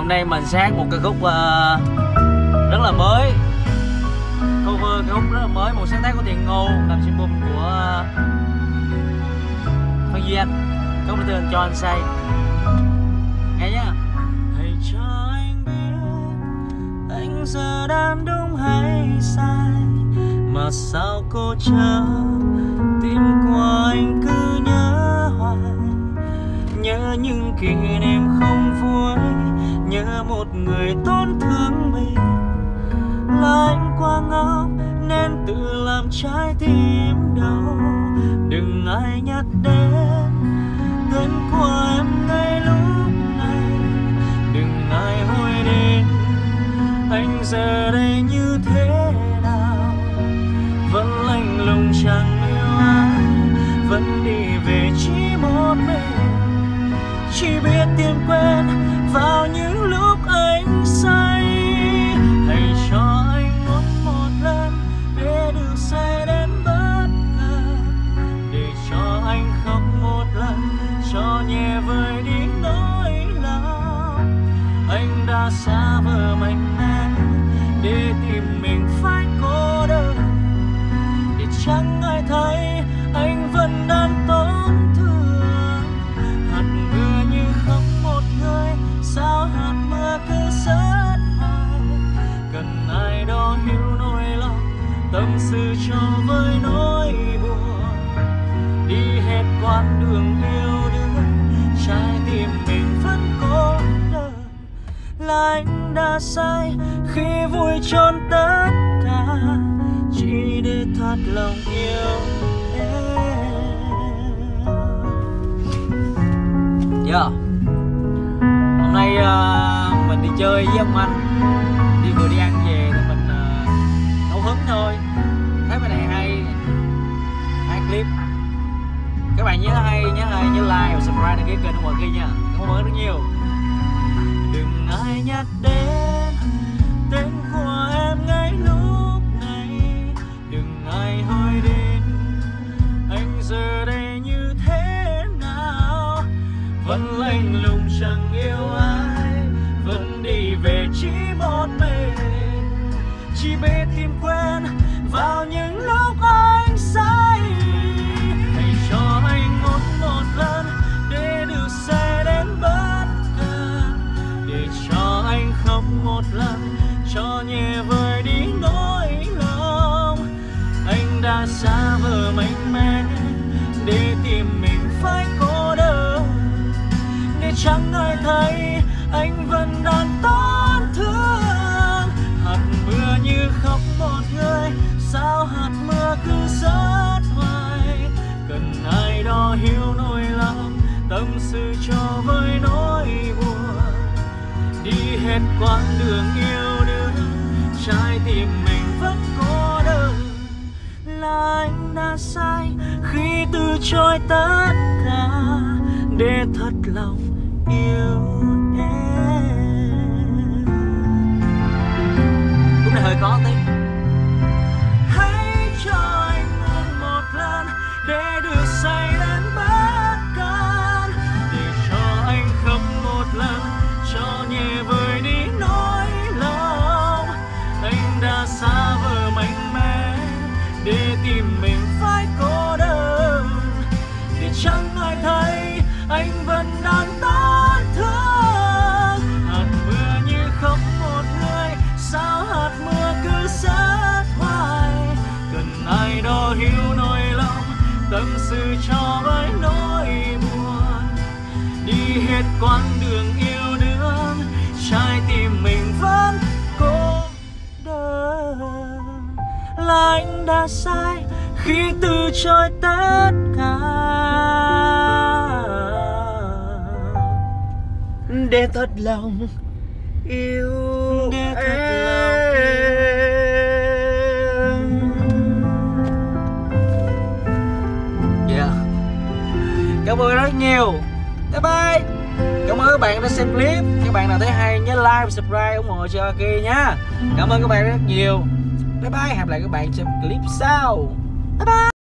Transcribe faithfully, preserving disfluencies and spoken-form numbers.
nay mình sáng một ca khúc uh, rất là mới, cover ca khúc rất là mới, một sáng tác của Thiện Ngô, làm album của uh, Phan Duy Anh, có tên Cho Anh Say. Nghe nhá. Hãy cho anh biết anh giờ đang đúng hay sai, mà sao cô chờ tim của anh cứ nhớ hoài, nhớ những kỷ niệm không vui, nhớ một người tổn thương mình. Là anh quá ngốc nên tự làm trái tim đau, đừng ai nhắc đến tên của em ngay lúc này, đừng ai hỏi đến anh giờ đây như thế nào. Vẫn lạnh lùng chẳng yêu ai, vẫn đi về chỉ một mình, chỉ biết tìm quên vào những lúc anh say. Hãy cho anh uống một lần để được say đến bất ngờ, để cho anh khóc một lần cho nhẹ vơi đi nỗi lòng. Anh đã xa vờ mạnh mẽ để tìm mình phải cô đơn, để chẳng ai thấy anh vẫn đang tổn thương. Hạt mưa như khóc một người, sao hạt mưa cứ rớt hoài. Cần ai đó hiểu nỗi lòng, tâm sự cho với nỗi buồn. Đi hết quãng đường yêu đương, trái tim mình vẫn cô đơn. Là anh đã sai khi vui trọn tất cả, chỉ để thật lòng yêu em. Yeah. Hôm nay uh, mình đi chơi với ông anh, đi vừa đi ăn về thì mình uh, ngẫu hứng thôi. Thấy bài này hay, hay clip. Các bạn nhớ hay, nhớ hay, nhớ like và subscribe đăng ký kênh của mọi người nha. Cảm ơn rất nhiều. Đừng ai nhắc đến tên của em ngay lúc này, đừng ai hỏi đến anh giờ đây như thế nào. Vẫn lạnh lùng chẳng yêu ai, vẫn đi về chỉ một mình, chỉ biết tìm quên vào những lúc anh say. Hãy cho anh ngốn một lần để được say đến bất ngờ, để cho anh khóc một lần cho nhẹ vơi đi nỗi lòng. Anh đã xa vờ mạnh mẽ để tìm mình phải cô đơn, để chẳng ai thấy anh vẫn đang tổn thương. Hạt mưa như khóc một người, sao hạt mưa cứ rớt hoài. Cần ai đó hiểu nỗi lòng, tâm sự cho với nỗi buồn. Đi hết quãng đường yêu đương, trái tim mình vẫn cô đơn. Là anh đã sai khi từ chối tất cả, để thật lòng yêu em. Cũng này hơi khó tí. Hãy cho anh uống một lần để được say đến bất cơn, để cho anh khóc một lần cho nhẹ vơi đi nỗi lòng. Anh đã xa vờ mạnh mẽ để tìm mình phải cô đơn, để chẳng ai thấy anh vẫn đang tổn thương. Hạt mưa như khóc một người, sao hạt mưa cứ rớt hoài. Cần ai đó hiểu nỗi lòng, tâm sự cho với nỗi buồn. Đi hết quãng đường yêu đương, trái tim mình vẫn cô đơn. Là anh đã sai khi từ chối tất cả, để thật lòng yêu, để thật lòng yêu. Yeah. Cảm ơn rất nhiều. Bye bye. Cảm ơn các bạn đã xem clip. Các bạn nào thấy hay nhớ like và subscribe ủng hộ cho Kỳ nhá. Cảm ơn các bạn rất nhiều. Bye bye. Hẹn gặp lại các bạn trong clip sau. Bye bye.